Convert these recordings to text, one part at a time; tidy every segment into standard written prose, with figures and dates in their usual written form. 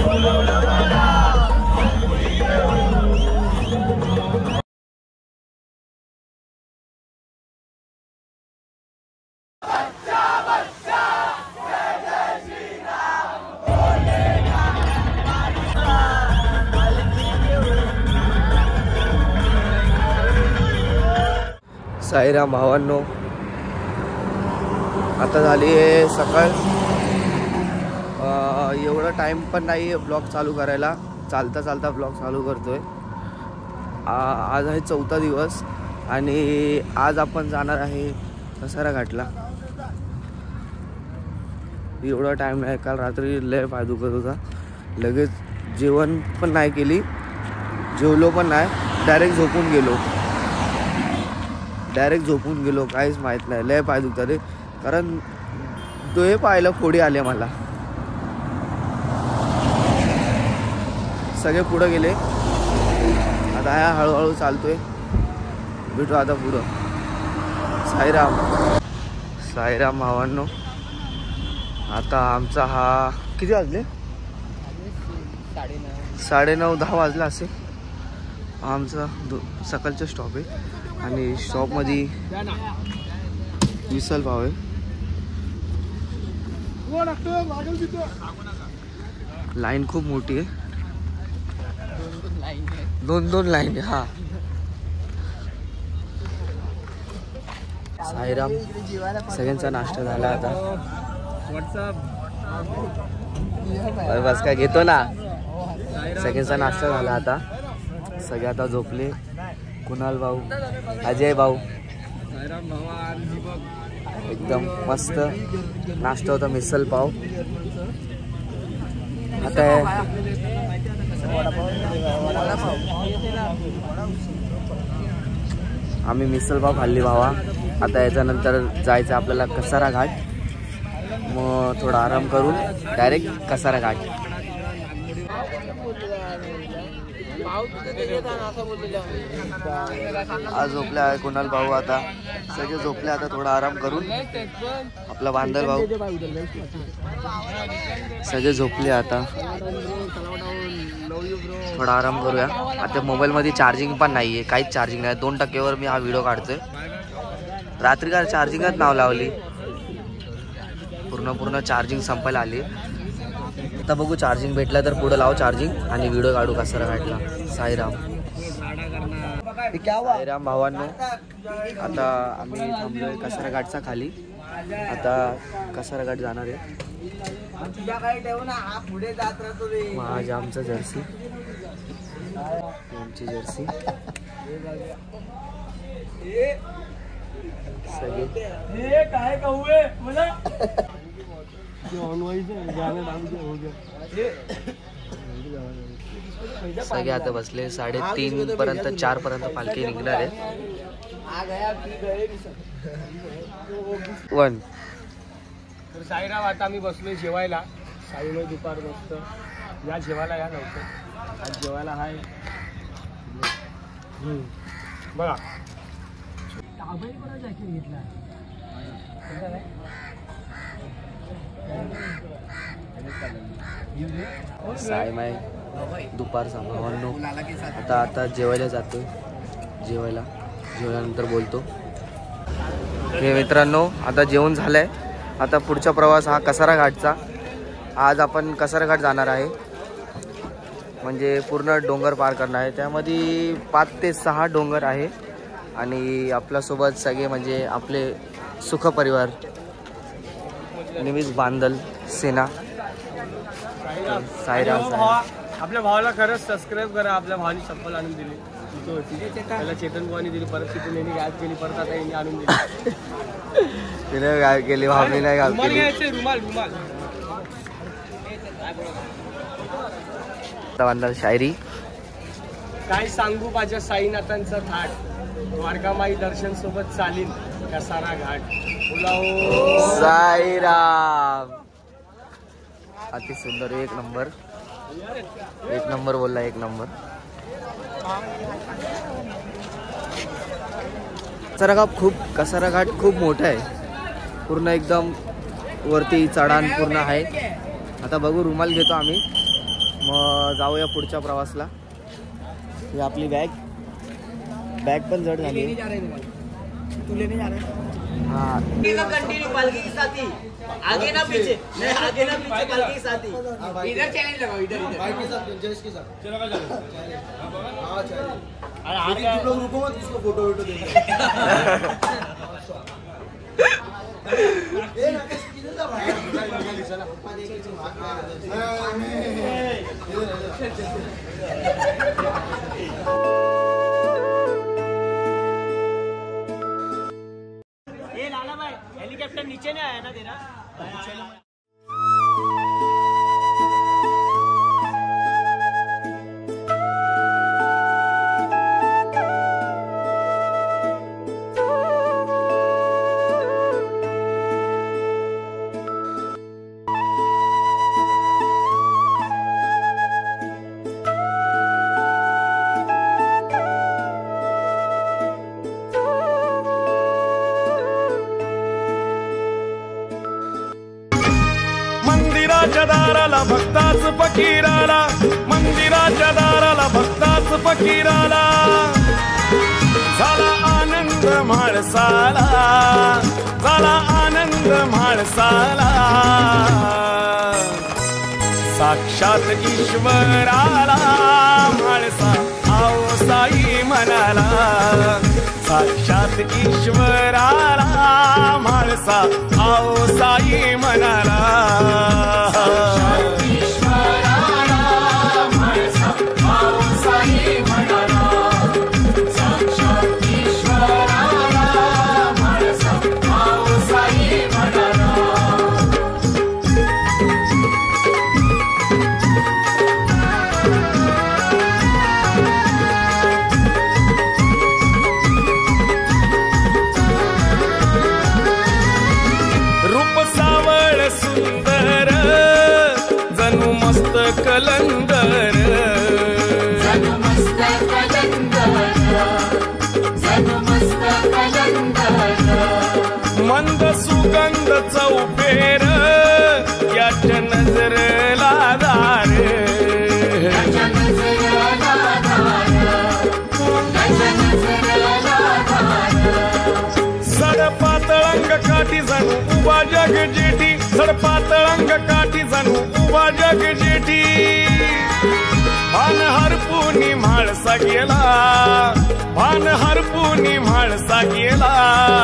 साईराम भावांनो, आता झाली आहे सकाळ. एवढा टाइम पण नाही आहे ब्लॉग चालू करायला. चालता चालता ब्लॉग चालू करतोय. आज आहे 4था दिवस आणि आज आपण जाणार आहे कसारा घाटला. एवढा टाइम नाही, काल रात्री लय पाय दुखत होता. लगेच जेवण पण नाही केली, जेवलो पण नाही, डायरेक्ट झोपून गेलो. काहीच माहीत नाही, लय पाय दुखतात रे. कारण दोहे पायला फोडी आले मला. सगळे पुढं गेले. आता ह्या हळूहळू चालतोय. भेटू आता पुढं. साईराम भावांनो, आता आमचा हा किती वाजले? 9:30 10 वाजला असेल. आमचा सकाळचा स्टॉप आहे आणि शॉपमध्ये मिसल पाव आहे. लाईन खूप मोठी आहे. दोन लाईन आहे. हा साईराम, सगळ्यांचा नाश्ता झाला. आता बस काय घेतो ना. सगळ्यांचा नाश्ता झाला. आता सगळे आता झोपले. कुणाल भाऊ, अजय भाऊ, एकदम मस्त नाश्ता होता. मिसल पाव. आता आम्ही मिसल पाव खाल्ली भावा. आता याच्यानंतर जायचं आपल्याला कसारा घाट. मग थोडा आराम करून डायरेक्ट कसारा घाट. आज झोपले आहे कुणाल भाऊ. आता सगळे झोपले. आता थोडा आराम करून आपला बांधल भाऊ सगळे झोपले. आता थोडा आराम करूया. आता मोबाईलमध्ये चार्जिंग पण नाही आहे, काहीच चार्जिंग नाही. 2% मी हा व्हिडिओ काढतोय. रात्री काय चार्जिंगच नाव लावली. पूर्ण चार्जिंग संपायला आली. आता बघू चार्जिंग भेटलं तर पुढे लाव चार्जिंग आणि व्हिडिओ काढू कसारा घाटला. साईराम भावांनो, आता आम्ही थांबलोय कसारा घाटचा खाली. आता कसारा घाट जाणार आहे. आज आमचं जर्सी, आमची जर्सी सगळे आता बसले. 3:30 पर्यंत 4 पर्यंत पालखी निघणार आहे. 1 तर साईराम, आता आम्ही बसलोय जेवायला. साईमध्ये दुपार मस्त या जेवायला. या लवकर आज जेवायला आहे बघा. साईमाय दुपारचा भावांनो. आता जेवायला जातो. जेवल्यानंतर बोलतो. हे मित्रांनो, आता जेवण झालंय. आता पुढचा प्रवास हा कसारा घाटचा. आज आपण कसारा घाट जाणार आहे. म्हणजे पूर्ण डोंगर पार करणार आहे. त्यामध्ये 5 ते 6 डोंगर आहे आणि आपल्यासोबत सगळे म्हणजे आपले सुख परिवार, नेहमीच बांधल सेना. साईराम आपल्या भावाला खरंच सबस्क्राईब करा. आपल्या भावानी चप्पल आणून दिली. त्याला चेतन भावानी दिली. परत तिथून यांनी गायब केली. परत आता यांनी आणून दिली. तिने गायब केली, भावनी नाही गायब केली. रुमाल बांधल शायरी. काय सांगू माझ्या साईनाथांचा थाट. द्वारकामाई दर्शन सोबत चालीन कसारा घाट. साईराम अति सुंदर. एक नंबर बोलला. 1 नंबर. कसारा घाट खूप मोठा आहे. पूर्ण एकदम वरती चढाण पूर्ण आहे. आता बघू, रुमाल घेतो आम्ही. मग जाऊया पुढच्या प्रवासला. ही आपली बॅग पण जड झाली. हाँ कंटिन्यू पालकी के साथ ही आगे ना पीछे, नहीं आगे ना पीछे पालकी के साथ ही. इधर चैलेंज लगाओ, इधर बाइक के साथ, जयेश के साथ चलेगा. हाँ चलेगा. अरे आगे तुम लोग रुको मत, उसको फोटो वोटो देना. ये लाला भाई हेलीकॉप्टर नीचे नहीं आया ना तेरा. मंदिराच्या दाराला भक्ताच फकीराला, मंदिराच्या दाराला भक्ताच फकीराला, झाला आनंद म्हाळसाला, झाला आनंद म्हाळसाला. साक्षात ईश्वराला म्हाळसा आओ साई म्हणाला, साक्षात ईश्वराला म्हाळसा आओ साई म्हणाला. सुंदर जणू मस्त कलंदर, जणू मस्त कलंदर, जणू मस्त कलंदर. मंद सुगंध चौफेर याच्या नजरेला दार, याच्या नजरेला दार, याच्या नजरेला दार. सडपातळंग काठी जणू उभा जग जेठी, सडपातळंग काठी जणू उभा जग जेठी. भान हरपुनी म्हाळसा गेला, भान हरपुनी म्हाळसा गेला.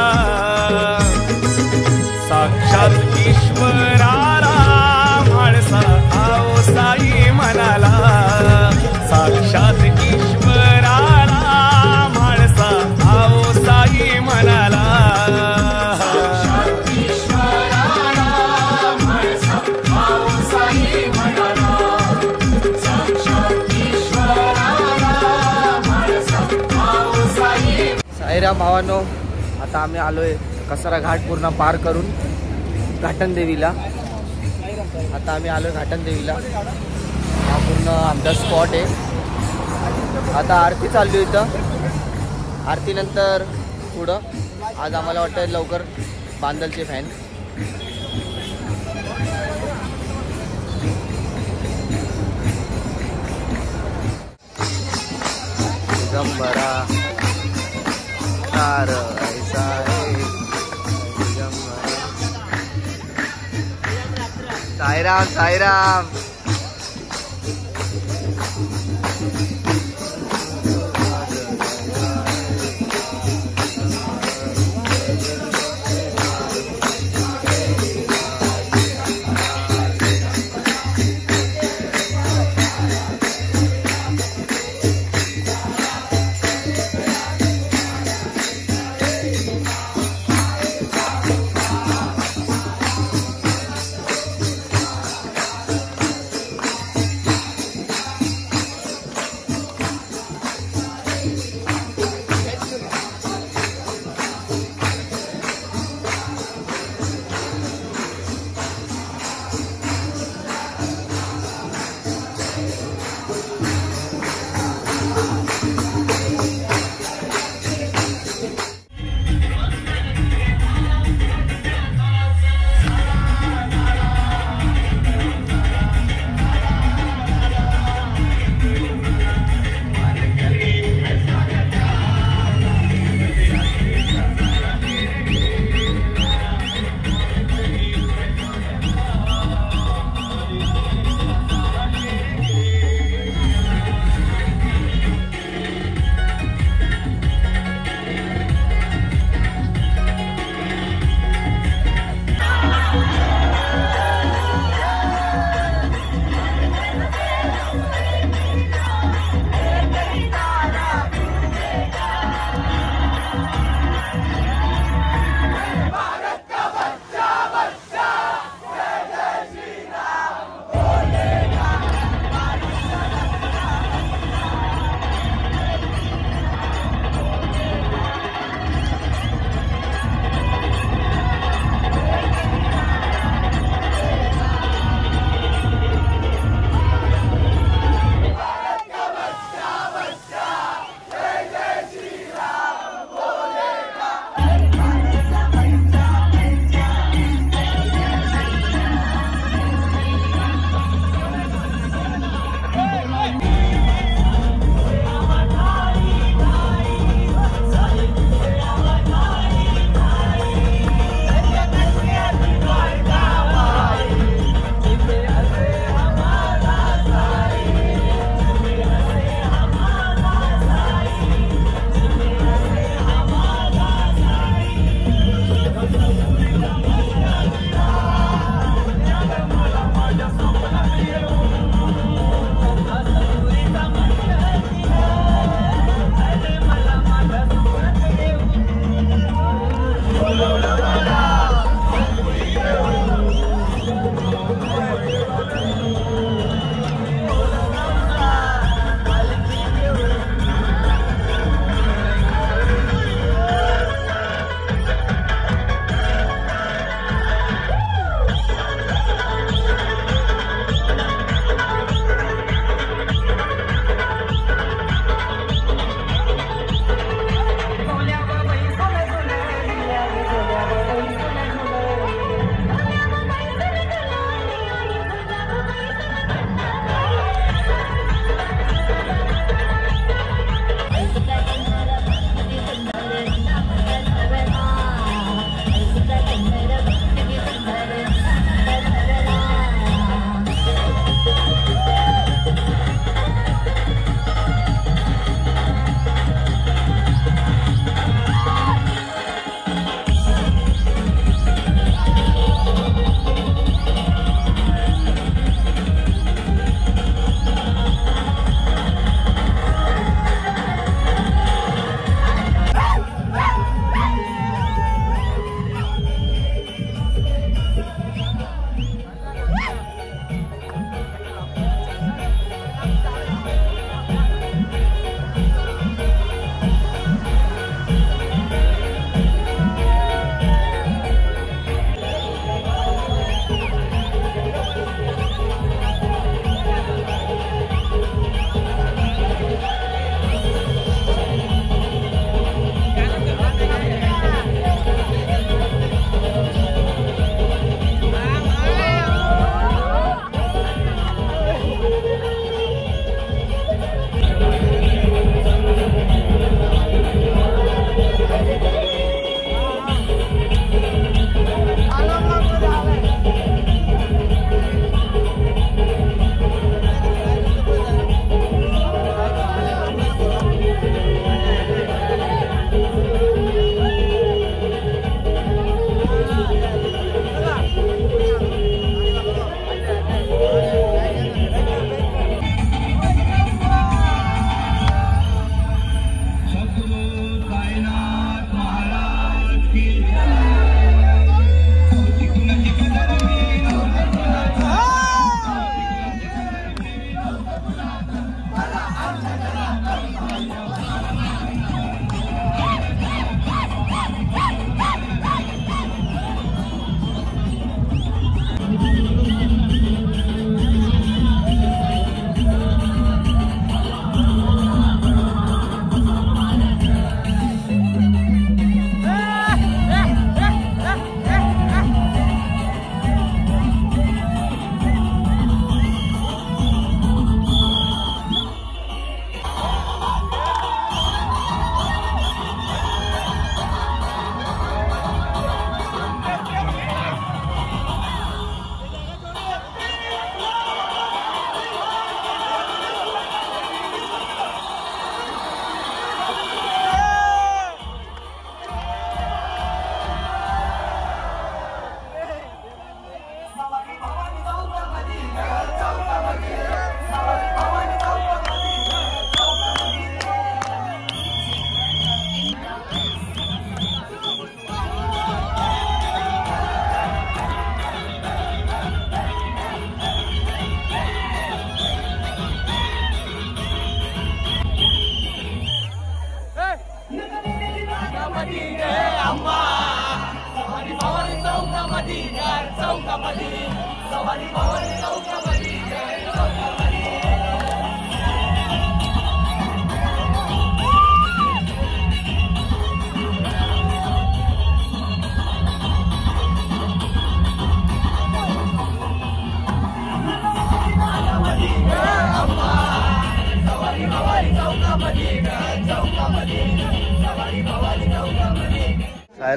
साक्षात ईश्वराला म्हाळसा आओ साई म्हणाला, साक्षात ईश्वराला म्हाळसा आओ साई म्हणाला. साईराम भावांनो, आता आम्ही आलोय कसारा घाट पूर्ण पार करून घाटनदेवीला. आता आम्ही आलोय घाटनदेवीला. हा पूर्ण आमचा स्पॉट आहे. आता आरती चालली इथं. आरतीनंतर पुढं आज आम्हाला वाटतं लवकर बांदलचे फॅन. दिगंबरा तार ऐसा है दिगंबरा. साईराम साईराम.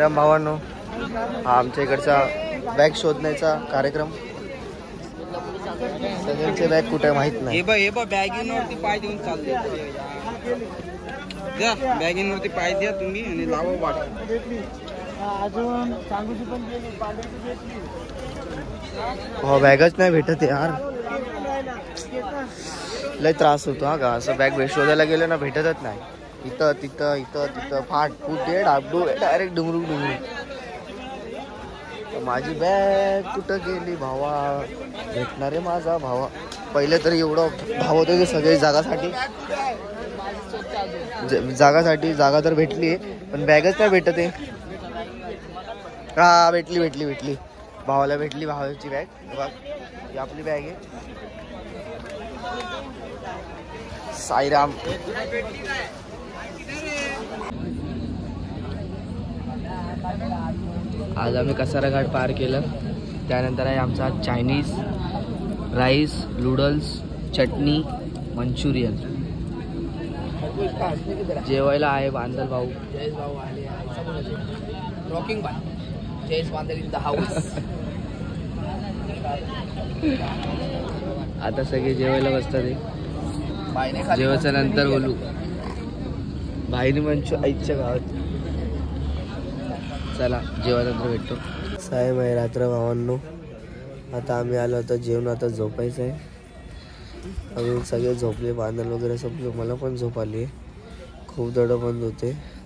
साईराम भावांनो, हा आमच्या इकडचा बॅग शोधण्याचा कार्यक्रम. सगळ्यांचे बॅग कुठे माहित नाही. बॅगिंगवरती पाय देऊन चालले. द्या बॅगिंगवरती पाय द्या तुम्ही आणि लावा वाट. हो बॅगच नाही भेटत यार, लय त्रास होतो हा का. असं बॅग शोधायला गेलं ना भेटतच नाही. इथं तिथं इथं तिथं फाट फूट डाबडू डायरेक्ट डुंगरू डुंगरू. माझी बॅग कुठं गेली भावा, भेटणार आहे माझा भावा. पहिले तर एवढं भाव होतं की सगळे जागा तर भेटली पण बॅगच नाही भेटत आहे. हा भेटली भावाला भेटली. भावाची बॅग बघ, ही आपली बॅग आहे. साईराम. आज आम्ही कसारा घाट पार केलं. त्यानंतर आहे आमचा चायनीज, राईस, नूडल्स, चटणी, मंचुरियन. जेवायला आहे बांदल भाऊ. जयेश भाऊ आले, rocking by Jayesh Bandal in the house. आता सगळे जेवायला बसतात. जेवायच्या नंतर बोलू. भाईने मंचू आईच्या गावात. चला जेवायनंतर भेटतो. साहेब आहे रात्र भावांनो. आता आम्ही आलो आता जेवण. आता झोपायचं आहे. अजून सगळे झोपले, बांधल वगैरे संपले. मला पण झोप आली. खूप दडबंद होते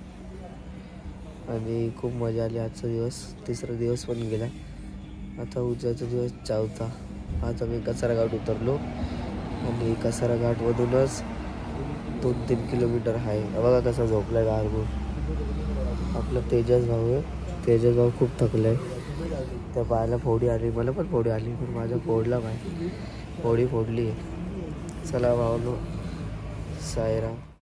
आणि खूप मजा आली. आजचा दिवस 3रा दिवस पण गेला. आता उद्याचा दिवस 4था. आज आम्ही कसारा घाट उतरलो आणि कसारा घाटमधूनच 2-3 किलोमीटर आहे. बघा कसा झोपलाय गारगो. आपला तेजस भाऊ आहे. तेजस भाऊ खूप थकलाय. त्या पायाला फोडी आली, मला पण फोडी आली पण माझा फोडला पाय. फोडी फोडली. चला भावानो, साईराम.